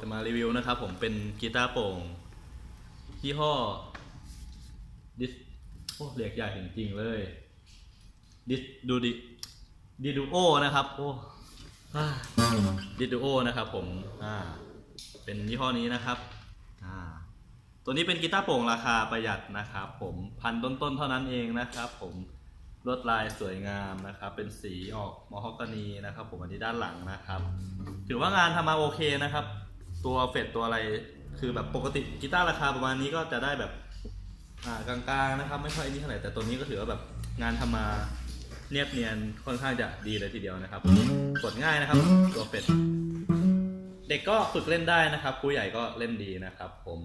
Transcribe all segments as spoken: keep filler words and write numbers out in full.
จะมารีวิวนะครับผมเป็นกีตาร์โปร่งยี่ห้อดิสโอ้เรียกใหญ่จริงๆเลยดิสดูดิดิดูโอนะครับโอ้ดิดูโอนะครับผมอ่าเป็นยี่ห้อนี้นะครับอ่าตัวนี้เป็นกีตาร์โปร่งราคาประหยัดนะครับผมพันต้นๆเท่านั้นเองนะครับผมลวดลายสวยงามนะครับเป็นสีออกมอฮอกกานีนะครับผมอันนี้ด้านหลังนะครับถือว่างานทำมาโอเคนะครับตัวเฟดตัวอะไรคือแบบปกติกีตาร์ราคาประมาณนี้ก็จะได้แบบอ่ากลางๆนะครับไม่ค่อยนี่เท่าไหร่แต่ตัวนี้ก็ถือว่าแบบงานทำมาเนียบเนียนค่อนข้างจะดีเลยทีเดียวนะครับกดง่ายนะครับตัวเฟดเด็กก็ฝึกเล่นได้นะครับผู้ใหญ่ก็เล่นดีนะครับผม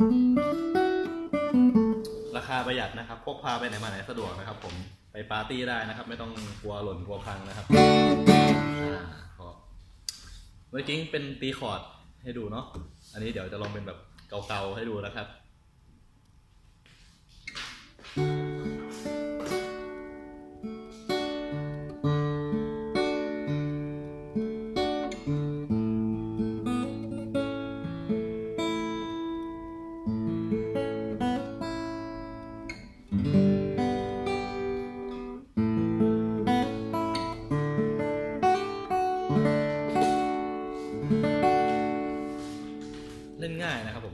ราคาประหยัดนะครับพกพาไปไหนมาไหนสะดวกนะครับผมไปปาร์ตี้ได้นะครับไม่ต้องกลัวหล่นกลัวพังนะครับอ่าเมื่อกี้เป็นตีคอร์ดให้ดูเนาะอันนี้เดี๋ยวจะลองเป็นแบบเก่าๆให้ดูนะครับเล่นง่ายนะครับผม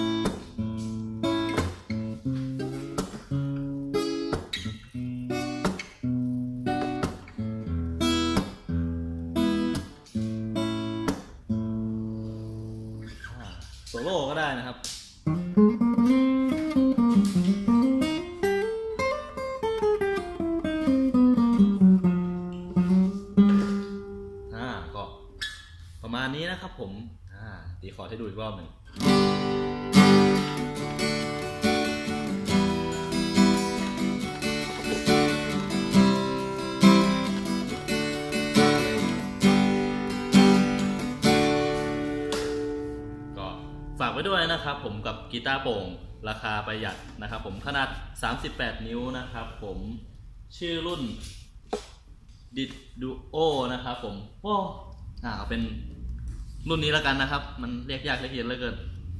โซโล่ก็ได้นะครับอ่าก็ประมาณนี้นะครับผมอ่าตีคอร์ดให้ดูอีกรอบหนึ่งฝากไว้ด้วยนะครับผมกับกีตาร์โปร่งราคาประหยัดนะครับผมขนาดสามสิบแปดนิ้วนะครับผมชื่อรุ่นดิดูโอนะครับผมโอ้อ่าเอาเป็นรุ่นนี้แล้วกันนะครับมันเรียกยากเรียกเย็นเหลือเกิน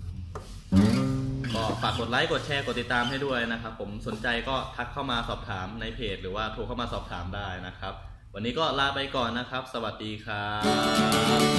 ก็ฝากกดไลค์กดแชร์กดติดตามให้ด้วยนะครับผมสนใจก็ทักเข้ามาสอบถามในเพจหรือว่าโทรเข้ามาสอบถามได้นะครับวันนี้ก็ลาไปก่อนนะครับสวัสดีครับ